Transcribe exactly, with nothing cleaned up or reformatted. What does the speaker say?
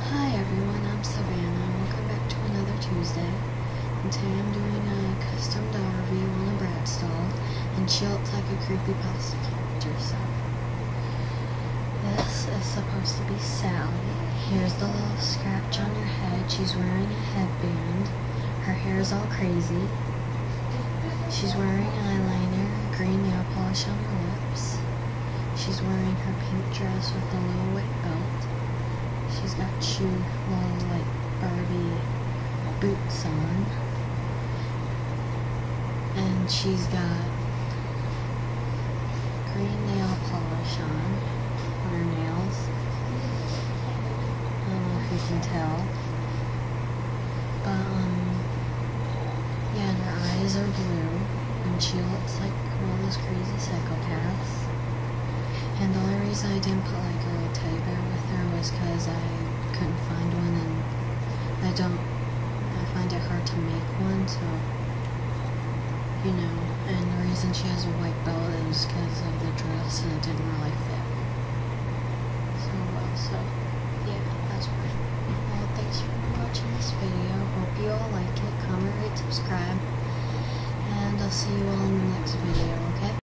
Hi everyone, I'm Savannah. Welcome back to another Tuesday. And today I'm doing a custom doll review on a Bratz doll, and she looks like a Creepypasta character, so. This is supposed to be Sally. Here's the little scratch on her head. She's wearing a headband. Her hair's all crazy. She's wearing eyeliner, green nail polish on her lips. She's wearing her pink dress with a little white belt. She's got shoe, little like Barbie boots on. And she's got green nail polish on, on her nails. I don't know if you can tell. But, um, yeah, and her eyes are blue. And she looks like one of those crazy psychopaths. And the only reason I didn't put like a little teddy bear with her was because I couldn't find one, and I don't, I find it hard to make one, so, you know, and the reason she has a white belt is because of the dress, and it didn't really fit so well, so, yeah, that's why. Well, thanks for watching this video. Hope you all like it. Comment, rate, subscribe, and I'll see you all in the next video, okay?